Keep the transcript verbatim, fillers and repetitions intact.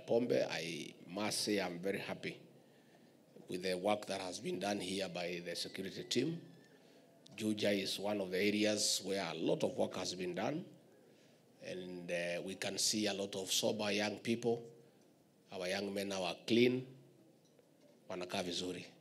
Pombe, I must say I'm very happy with the work that has been done here by the security team. Juja is one of the areas where a lot of work has been done, and uh, we can see a lot of sober young people. Our young men now are clean, wanakaa vizuri.